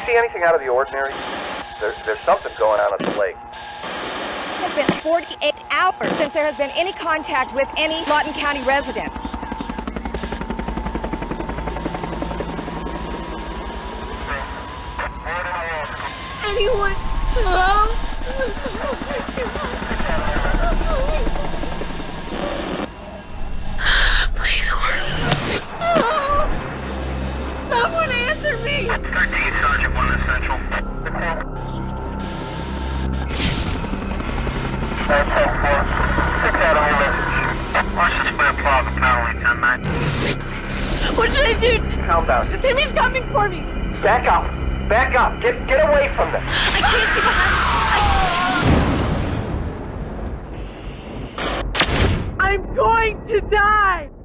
see anything out of the ordinary? There's something going on at the lake. It has been 48 hours since there has been any contact with any Lawton County resident. Anyone? Hello? Please, Hello? Someone answer me! 13 Sergeant 1 Essential. Watch the spare plug of power line 10-9. What should I do? Calm down. Timmy's coming for me! Back up! Back up! Get away from them! I can't see behind. I'm going to die!